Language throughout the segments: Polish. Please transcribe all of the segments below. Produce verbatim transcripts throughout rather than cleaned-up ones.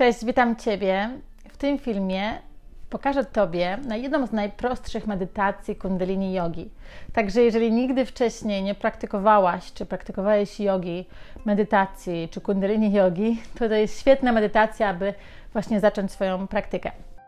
Cześć, witam Ciebie. W tym filmie pokażę Tobie na jedną z najprostszych medytacji kundalini jogi. Także jeżeli nigdy wcześniej nie praktykowałaś, czy praktykowałeś jogi, medytacji, czy kundalini jogi, to to jest świetna medytacja, aby właśnie zacząć swoją praktykę.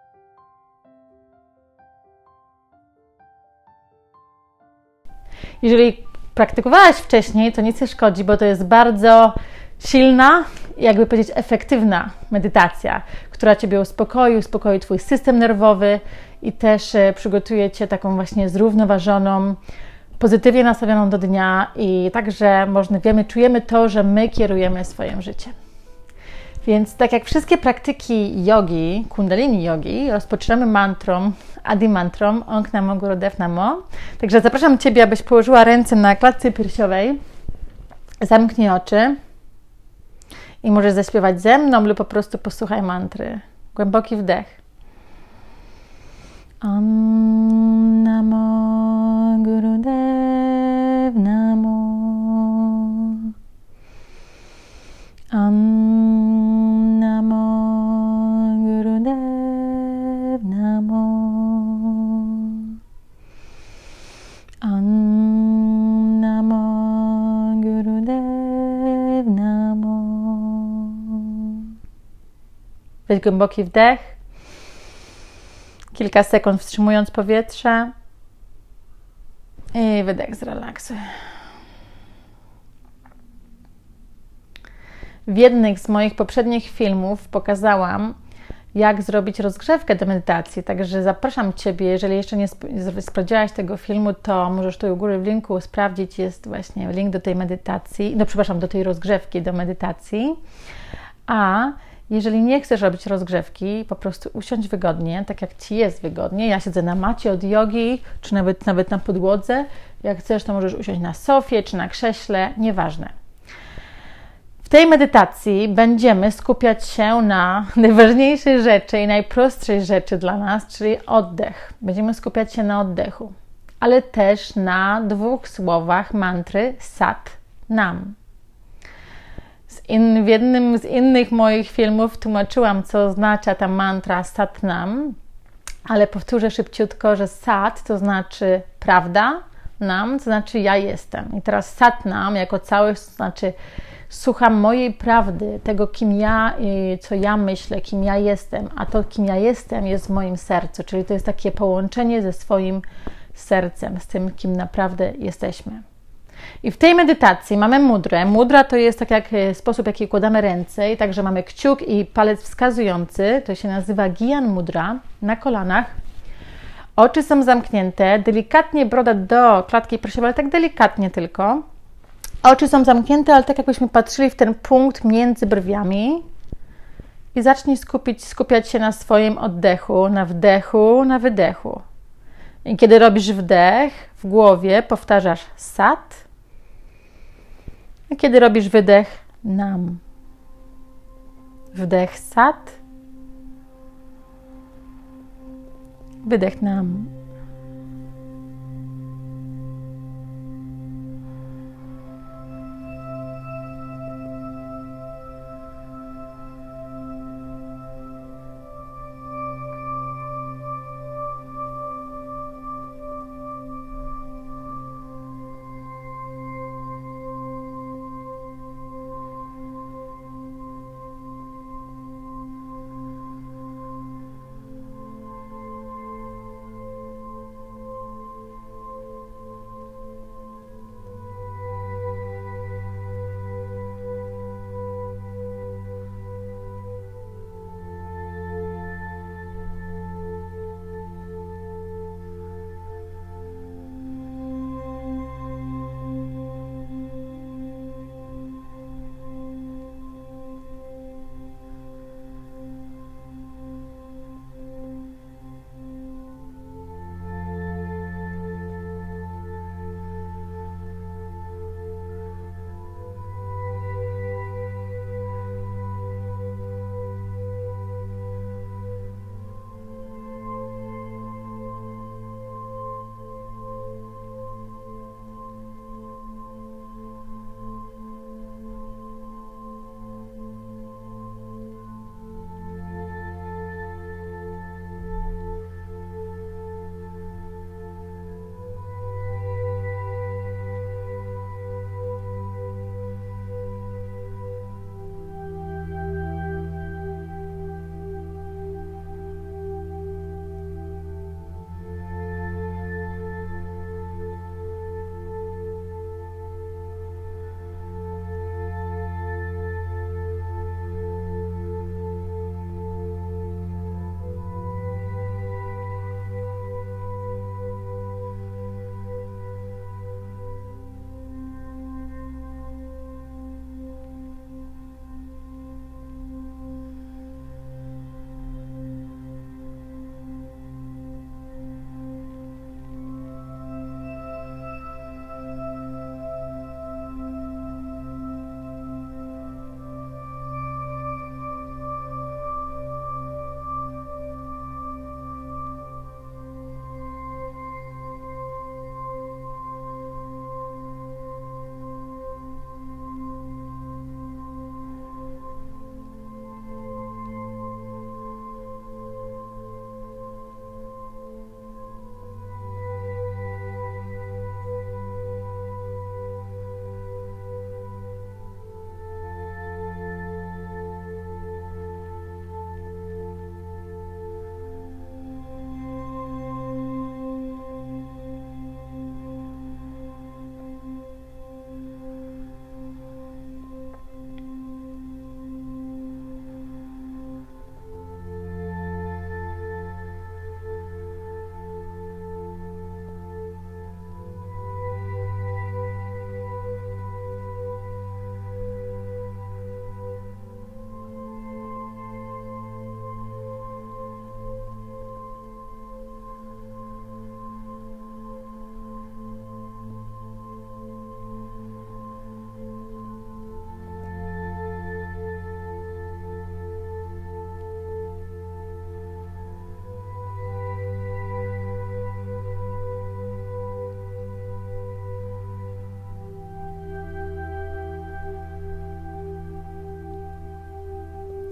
Jeżeli praktykowałaś wcześniej, to nic nie szkodzi, bo to jest bardzo silna, jakby powiedzieć efektywna medytacja, która Ciebie uspokoi, uspokoi Twój system nerwowy i też przygotuje Cię taką właśnie zrównoważoną, pozytywnie nastawioną do dnia i także można, wiemy, czujemy to, że my kierujemy swoim życiem. Więc tak jak wszystkie praktyki jogi, kundalini jogi, rozpoczynamy mantrą, Adi mantrą, Ong Namo Gurudev Namo. Także zapraszam Ciebie, abyś położyła ręce na klatce piersiowej, zamknij oczy i możesz zaśpiewać ze mną lub po prostu posłuchaj mantry. Głęboki wdech. Om Namo Gurudev Namo. Om Namo Gurudev Namo. Om Namo Gurudev Namo. Weź głęboki wdech. Kilka sekund wstrzymując powietrze. I wydech, zrelaksuj. W jednych z moich poprzednich filmów pokazałam, jak zrobić rozgrzewkę do medytacji, także zapraszam Ciebie, jeżeli jeszcze nie sprawdziłaś tego filmu, to możesz tu u góry w linku sprawdzić, jest właśnie link do tej medytacji, no przepraszam, do tej rozgrzewki do medytacji. A jeżeli nie chcesz robić rozgrzewki, po prostu usiądź wygodnie, tak jak Ci jest wygodnie. Ja siedzę na macie od jogi, czy nawet, nawet na podłodze. Jak chcesz, to możesz usiąść na sofie, czy na krześle, nieważne. W tej medytacji będziemy skupiać się na najważniejszej rzeczy i najprostszej rzeczy dla nas, czyli oddech. Będziemy skupiać się na oddechu, ale też na dwóch słowach mantry Sat Nam. Z in, w jednym z innych moich filmów tłumaczyłam, co oznacza ta mantra Sat Nam, ale powtórzę szybciutko, że Sat to znaczy prawda, Nam to znaczy ja jestem. I teraz Sat Nam jako całość to znaczy słucham mojej prawdy, tego kim ja, co ja myślę, kim ja jestem, a to kim ja jestem jest w moim sercu, czyli to jest takie połączenie ze swoim sercem, z tym kim naprawdę jesteśmy. I w tej medytacji mamy mudrę. Mudra to jest tak jak sposób, w jaki kładamy ręce i także mamy kciuk i palec wskazujący, to się nazywa Gyan Mudra, na kolanach. Oczy są zamknięte, delikatnie broda do klatki piersiowej, ale tak delikatnie tylko. Oczy są zamknięte, ale tak jakbyśmy patrzyli w ten punkt między brwiami i zacznij skupić, skupiać się na swoim oddechu, na wdechu, na wydechu. I kiedy robisz wdech, w głowie powtarzasz Sat, a kiedy robisz wydech, Nam. Wdech Sat, wydech Nam.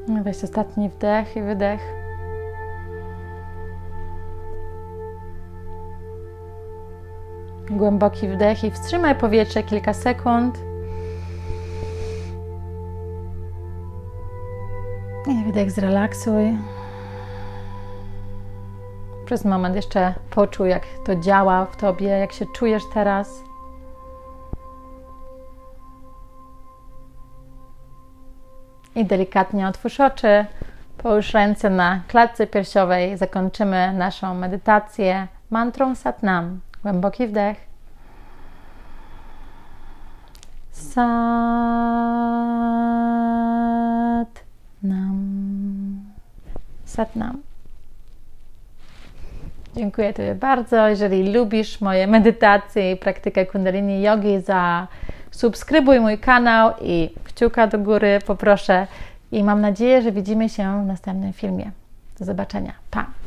Weź ostatni wdech i wydech. Głęboki wdech i wstrzymaj powietrze kilka sekund. I wydech, zrelaksuj. Przez moment jeszcze poczuj, jak to działa w Tobie, jak się czujesz teraz. I delikatnie otwórz oczy, połóż ręce na klatce piersiowej. Zakończymy naszą medytację mantrą Sat Nam. Głęboki wdech. Sat Nam. Sat Nam. Dziękuję Tobie bardzo. Jeżeli lubisz moje medytacje i praktykę Kundalini Jogi, zasubskrybuj mój kanał i kciuka do góry poproszę. I mam nadzieję, że widzimy się w następnym filmie. Do zobaczenia. Pa!